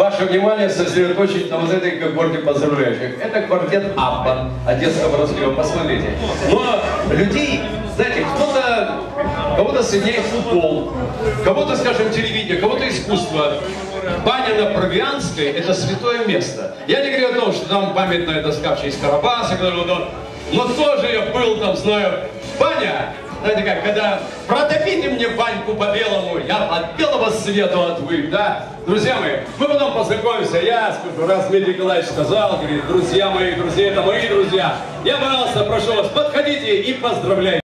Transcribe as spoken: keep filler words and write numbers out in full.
ваше внимание сосредоточить на вот этой когорте поздравляющих. Это квартет Абба Одесского разлива, посмотрите. Но людей, знаете, кто-то, кого-то соединяет футбол, кого-то, скажем, телевидение, кого-то искусство. Баня на Провианской – это святое место. Я не говорю о том, что там памятная доска в честь Карабаса, но тоже я был там, знаю, баня. Знаете как, когда протопите мне баньку по-белому, я от белого свету отвык, да? Друзья мои, мы потом познакомимся, я скажу, раз Дмитрий Николаевич сказал, говорит, друзья мои, друзья, это мои друзья. Я, пожалуйста, прошу вас, подходите и поздравляйте.